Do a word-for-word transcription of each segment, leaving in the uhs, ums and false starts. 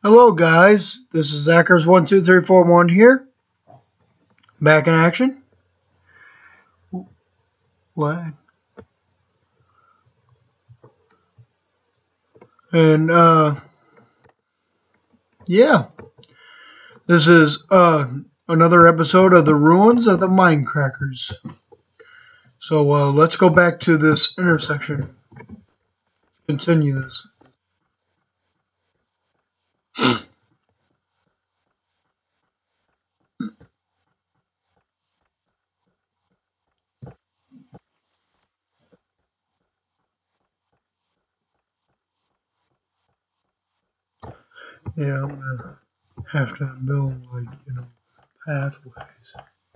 Hello guys, this is Zackers one two three four one here, back in action. Lag. And uh, yeah, this is uh another episode of the Ruins of the Mindcrackers. So uh, let's go back to this intersection. Continue this. Yeah, I'm gonna have to build like you know pathways.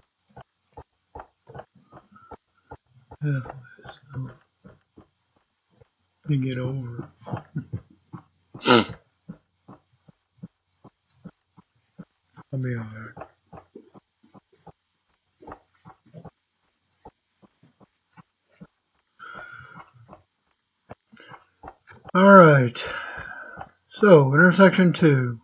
Pathways. So to get over. I'll be alright. Alright. So, intersection two.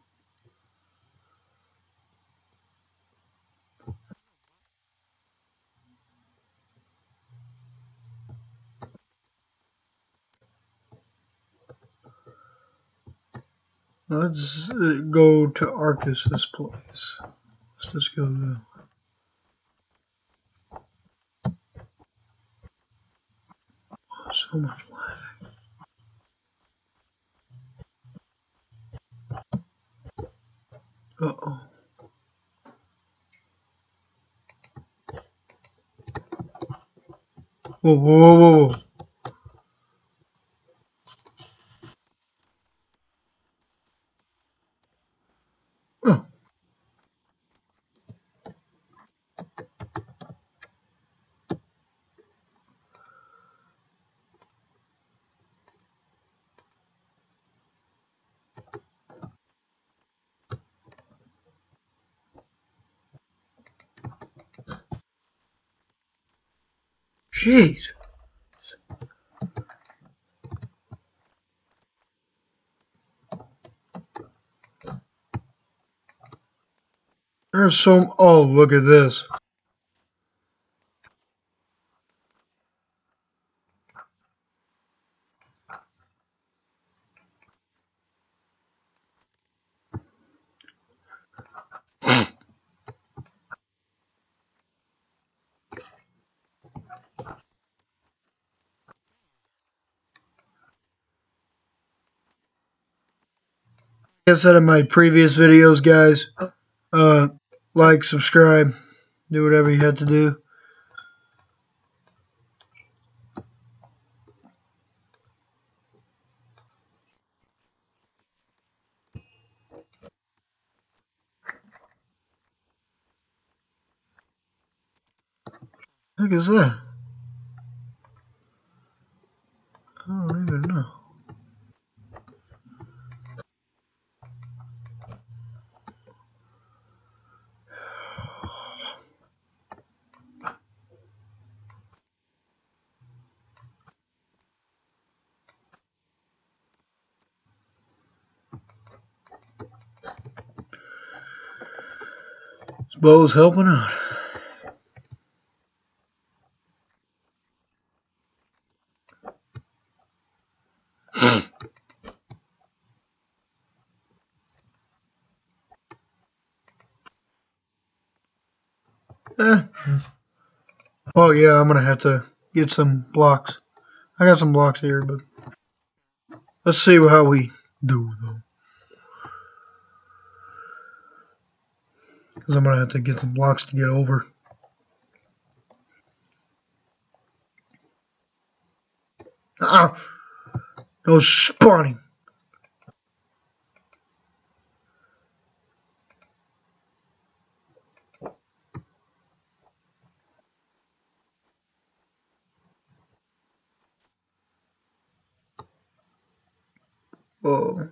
Let's uh, go to Arcus's place. Let's just go there. Oh, so much lag. Uh oh. Whoa, whoa, whoa, whoa, whoa. Oh, jeez. There's so. Oh, look at this. Like I said in my previous videos, guys, uh, like, subscribe, do whatever you had to do. What the heck is that? I don't even know. This bow's helping out. Eh. Oh yeah, I'm gonna have to get some blocks. I got some blocks here, but let's see how we do though. Because I'm gonna have to get some blocks to get over. Ah, no spawning. Oh.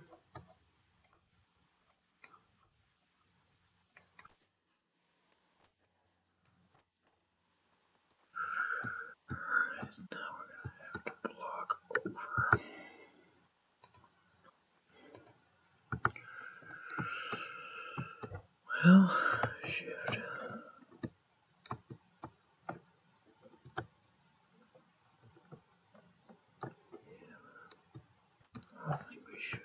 Well, shit. I think we should.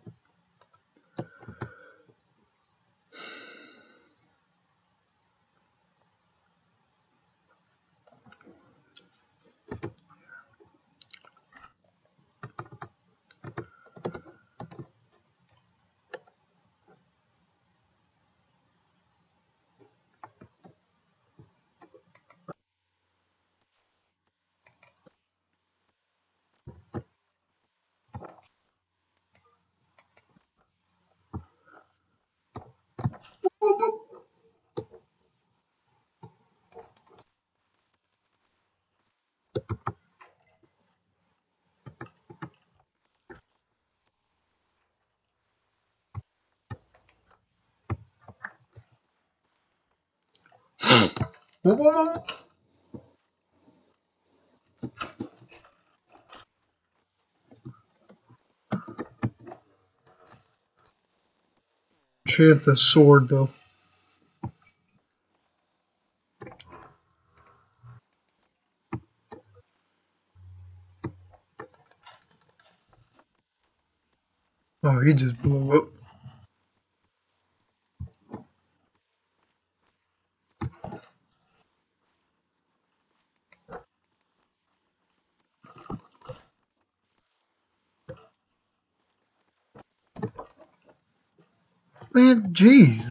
Whoop, whoop, whoop. She hit the sword though. Oh, he just blew up. Man, jeez.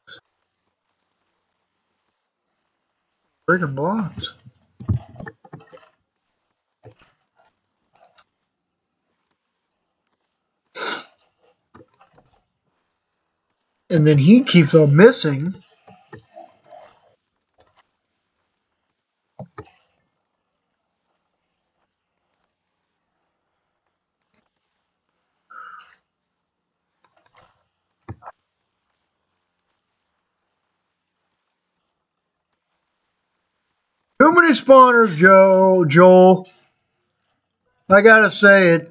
Breaking blocks. And then he keeps on missing. Too many spawners, Joe. Joel. I gotta say it.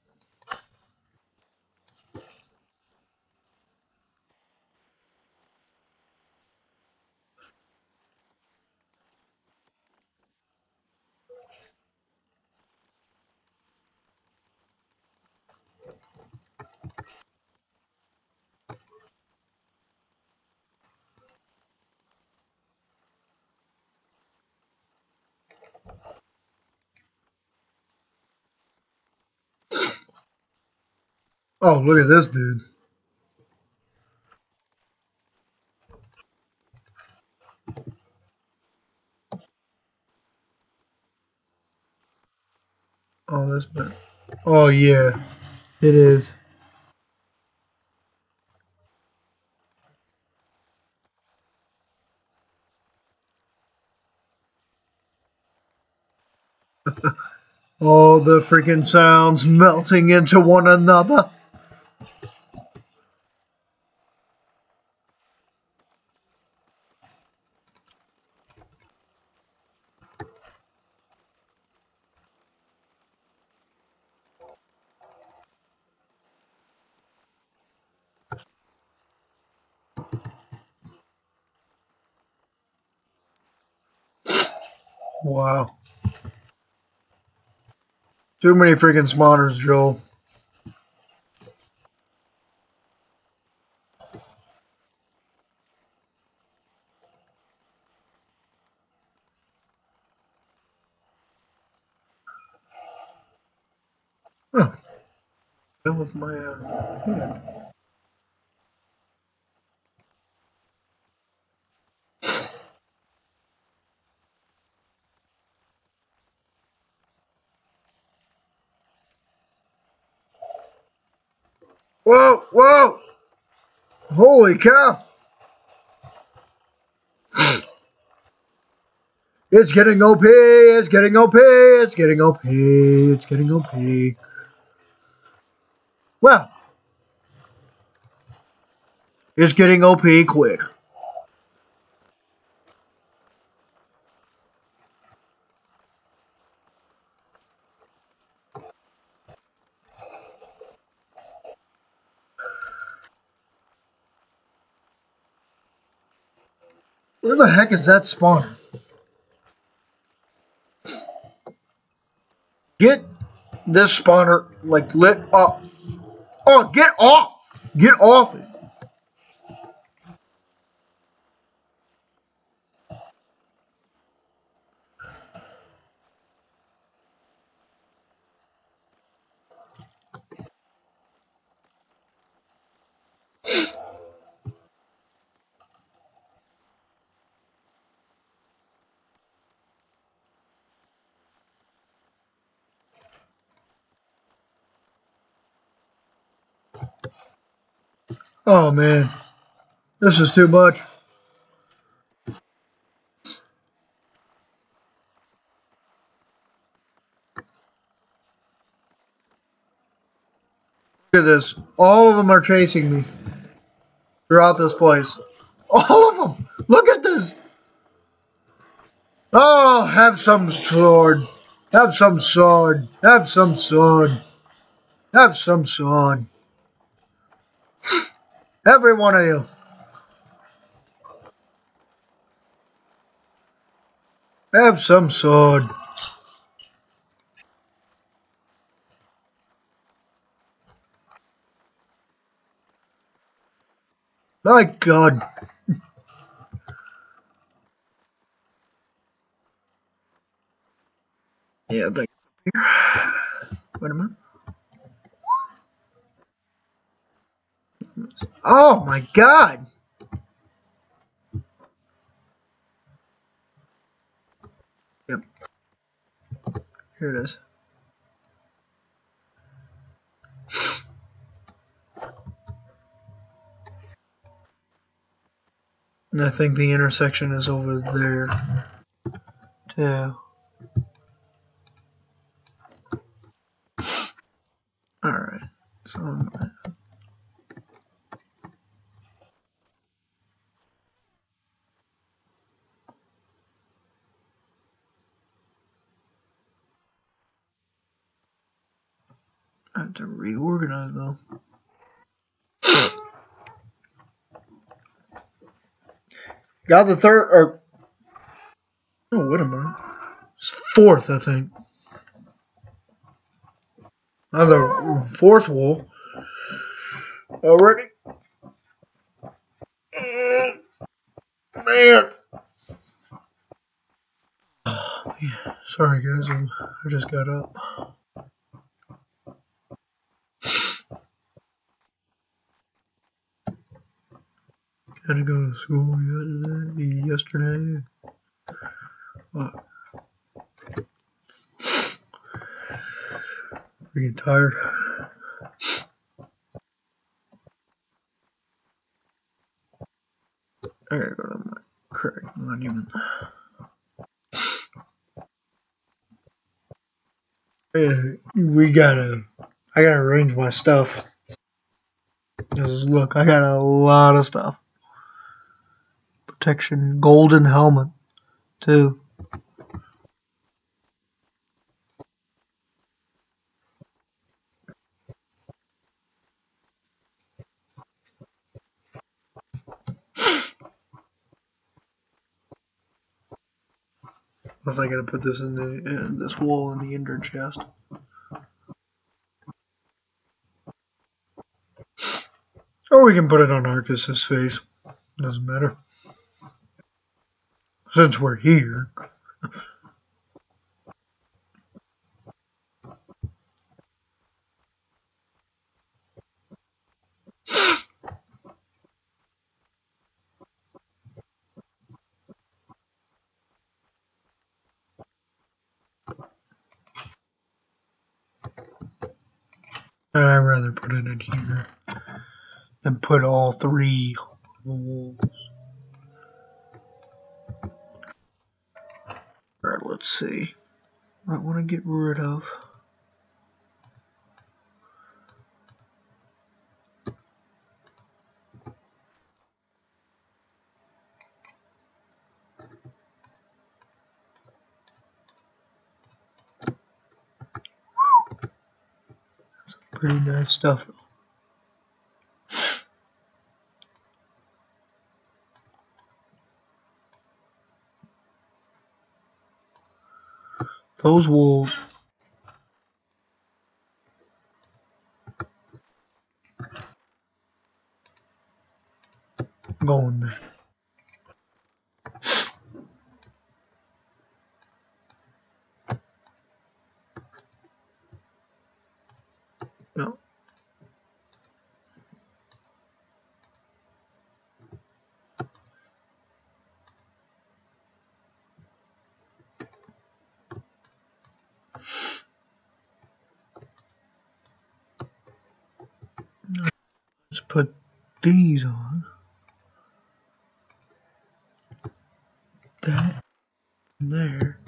Oh, look at this dude. Oh, that's bad. Oh, yeah. It is. All the freaking sounds melting into one another. Wow. Too many freaking spawners, Joel. Huh. That was my uh, hand. Whoa, whoa! Holy cow! It's getting O P, it's getting O P, it's getting O P, it's getting O P. Well, it's getting O P quick. Where the heck is that spawner? Get this spawner like lit up. Oh, get off! Get off it! Oh man, this is too much. Look at this. All of them are chasing me throughout this place. All of them! Look at this! Oh, have some sword. Have some sword. Have some sword. Have some sword. Every one of you. Have some sword. My God. Yeah, thank you. Wait a minute. Oh my God. Yep. Here it is. And I think the intersection is over there too. Alright. So I have to reorganize though. Got the third or oh wait a minute. It's fourth, I think. Now the fourth wool. Already. Mm, man. Oh, yeah. Sorry guys, I'm, I just got up. Had to go to school yesterday. yesterday. Oh, freaking tired. I gotta go to my correct monument. Yeah, we gotta. I gotta arrange my stuff. Just look, I got a lot of stuff. Protection, golden helmet, too. Was I gonna put this in the in this wall in the ender chest? Or we can put it on Arcus's face. Doesn't matter. Since we're here. I'd rather put it in here than put all three on the walls. Alright, let's see. I want to get rid of. Pretty nice stuff though. Those will go in there. No. Let's put these on. That there.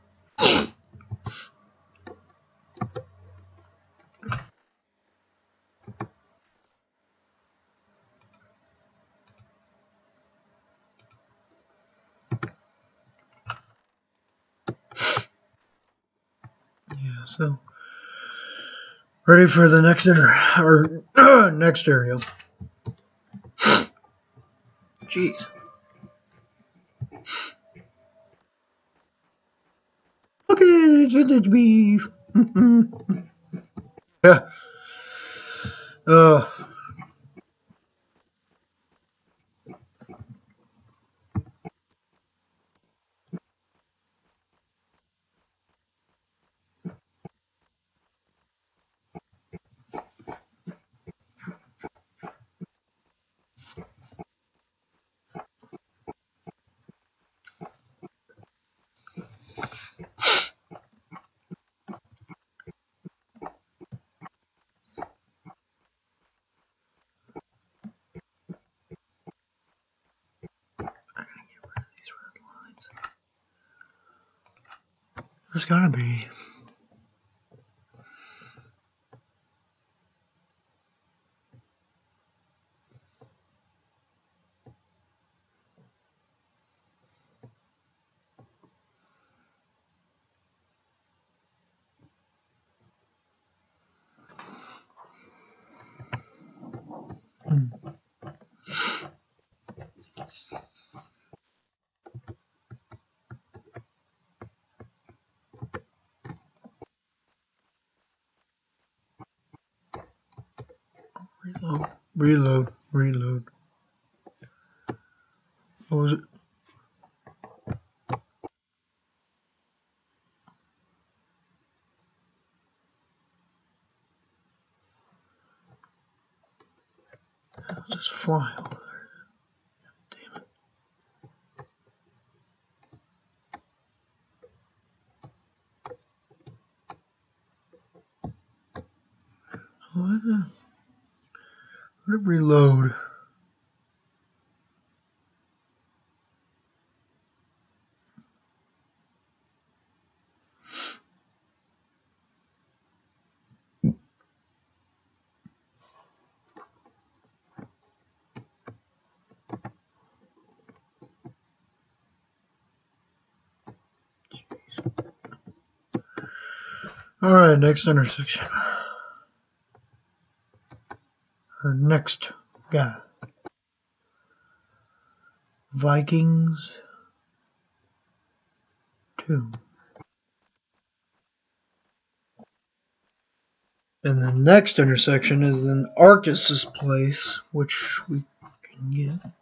Yeah, so ready for the next inter or uh, next area. Jeez. Okay, it's vintage beef. Yeah. Uh. There's gotta be. Hmm. Reload, reload, reload. What was it? I'll just fly over there. Damn it. What the? What did reload? Alright, next intersection. Our next guy. Vikings two. And the next intersection is in Arcus's place, which we can get.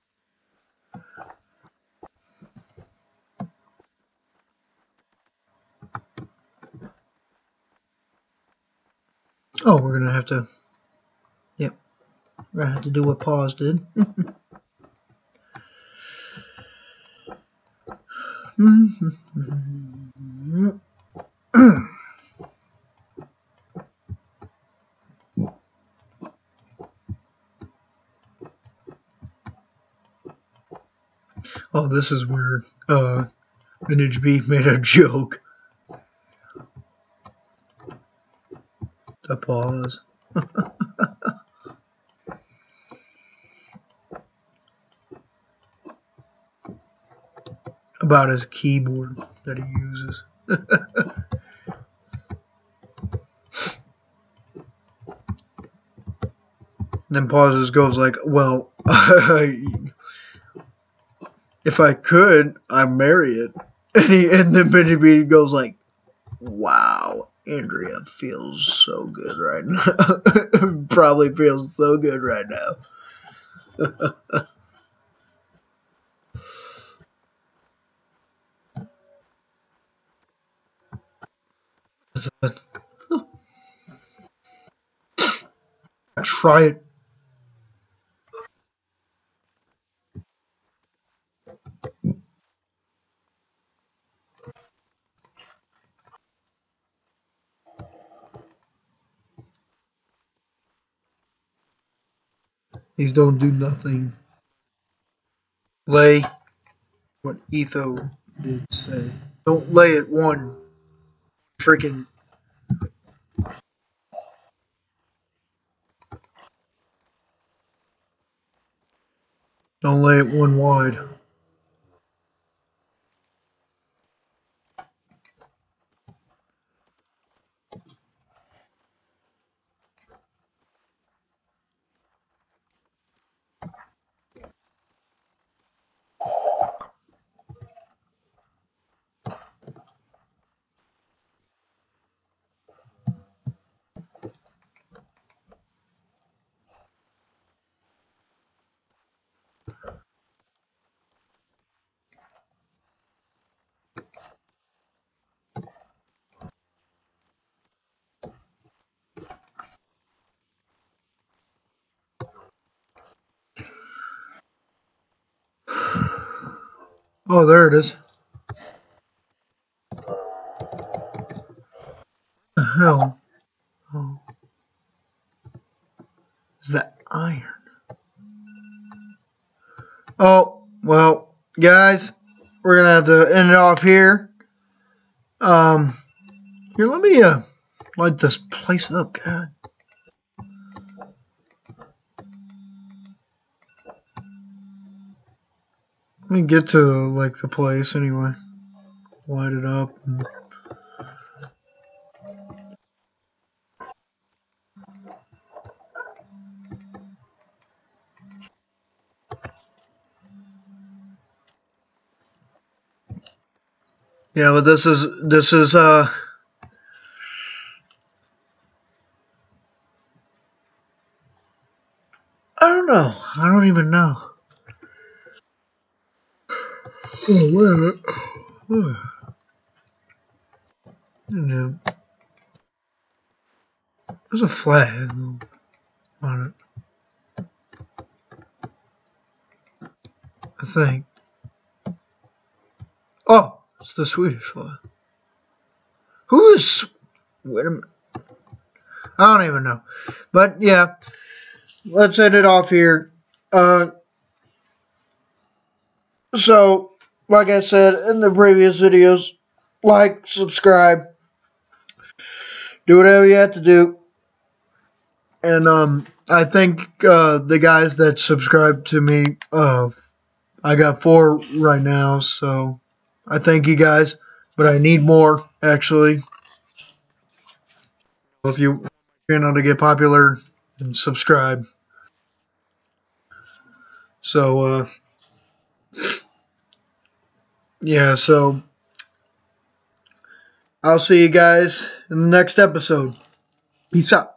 Oh, we're gonna have to. Yep, we're gonna have to do what Pause did. Oh, this is where uh, Vintage Beef made a joke. The Pause. About his keyboard that he uses. Then pauses, goes like, well, if I could, I'd marry it. And, he, and then Vintage Beef goes like, Wow, Andrea feels so good right now. Probably feels so good right now. Try it. These don't do nothing. Lay what Etho did say. Don't lay it one freaking. Don't lay it one wide. Oh, there it is. What the hell? Oh, is that iron? Oh, well, guys, we're gonna have to end it off here. Um, here, let me uh light this place up, God. Let me get to like the place anyway. Light it up. And... Yeah, but this is this is uh. I don't know. I don't even know. Oh, wait a minute. Oh. Yeah. There's a flag on it. I think. Oh, it's the Swedish flag. Who is... Wait a minute. I don't even know. But, yeah. Let's end it off here. Uh, so, like I said in the previous videos, like, subscribe, do whatever you have to do. And um, I think uh, the guys that subscribe to me, uh, I got four right now, so I thank you guys. But I need more, actually. If you want my channel to get popular, and subscribe. So, uh, yeah, so I'll see you guys in the next episode. Peace out.